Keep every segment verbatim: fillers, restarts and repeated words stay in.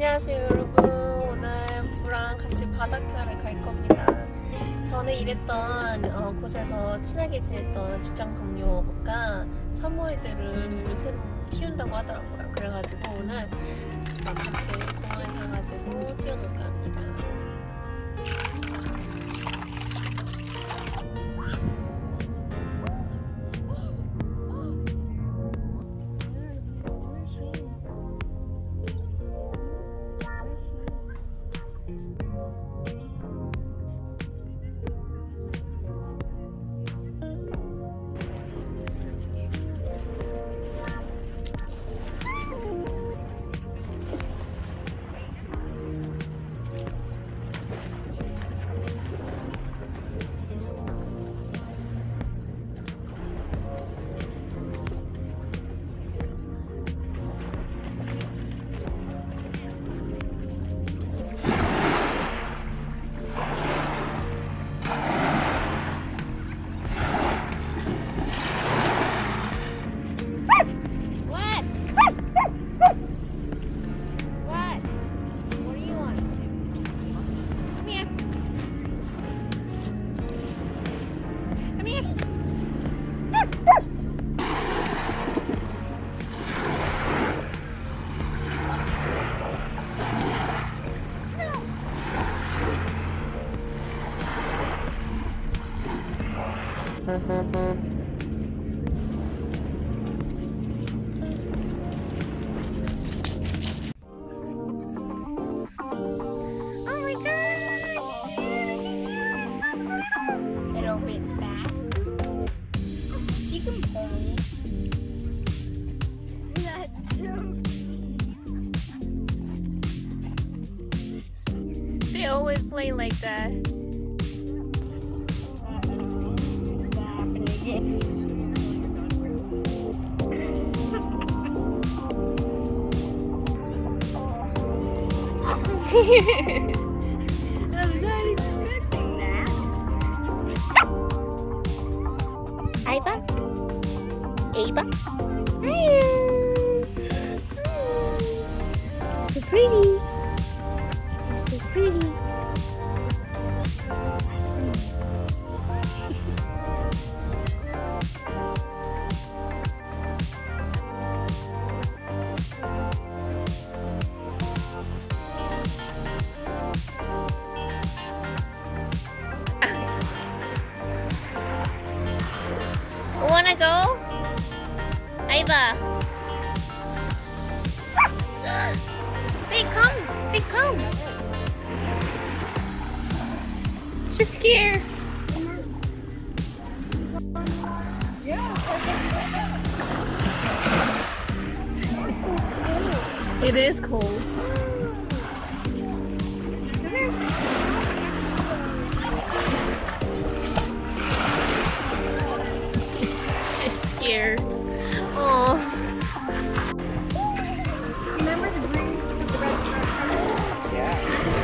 안녕하세요 여러분. 오늘 부랑 같이 바다큐어를 갈 겁니다. 전에 일했던 어, 곳에서 친하게 지냈던 직장 동료가 사모예드를 새로 키운다고 하더라고요. 그래가지고 오늘 같이 공원에 가가지고 뛰어놀까 합니다. Bit fast. 지금 보니 They always play like that. I'm not expecting that. Ava? Ava? Hiya! So pretty. You're so pretty. Wanna go? Ava! Say come! Say come! She's scared! It is cold. Here. Oh. Remember the green with the red color? Yeah.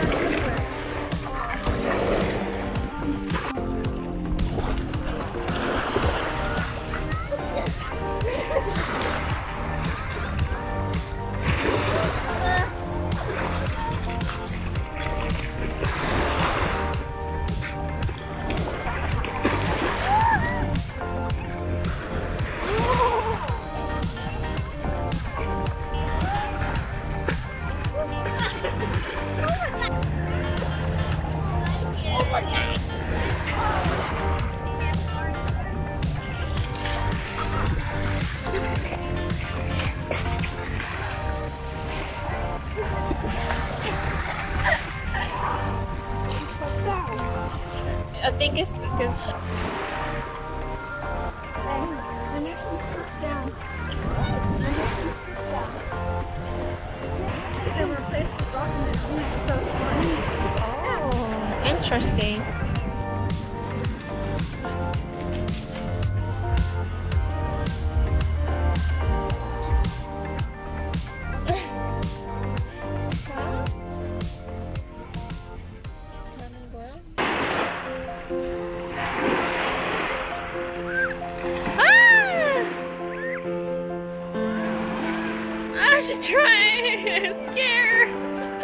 I think it's because she... Oh, interesting. She's trying. Scared.